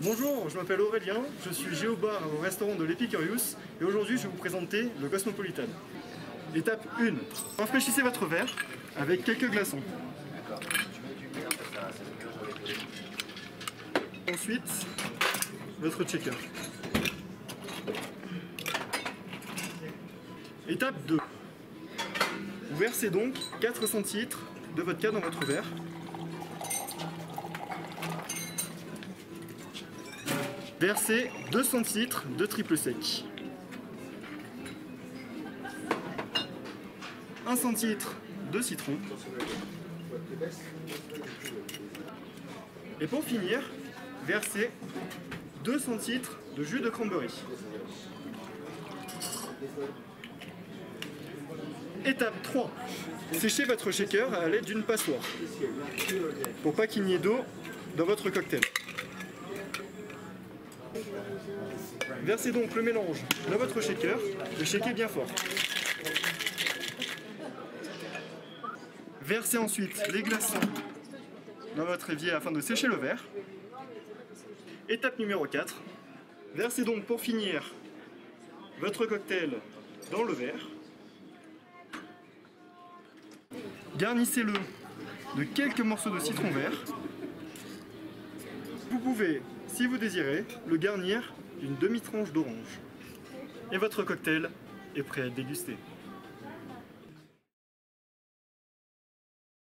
Bonjour, je m'appelle Aurélien, je suis géobar au restaurant de l'Epicurious et aujourd'hui je vais vous présenter le Cosmopolitan. Étape 1. Rafraîchissez votre verre avec quelques glaçons. Ensuite, votre shaker. Étape 2. Vous versez donc 4 centilitres de vodka dans votre verre. Versez 2 centilitres de triple sec. 1 centilitre de citron. Et pour finir, versez 2 centilitres de jus de cranberry. Étape 3. Séchez votre shaker à l'aide d'une passoire pour pas qu'il n'y ait d'eau dans votre cocktail. Versez donc le mélange dans votre shaker et shakez bien fort. Versez ensuite les glaçons dans votre évier afin de sécher le verre. Étape numéro 4. Versez donc pour finir votre cocktail dans le verre. Garnissez-le de quelques morceaux de citron vert. Vous pouvez, si vous désirez, le garnir d'une demi-tranche d'orange. Et votre cocktail est prêt à être dégusté.